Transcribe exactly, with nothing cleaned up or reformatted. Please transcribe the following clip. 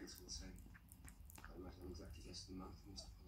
It's all the same. I can't imagine I'm exactly less than a month from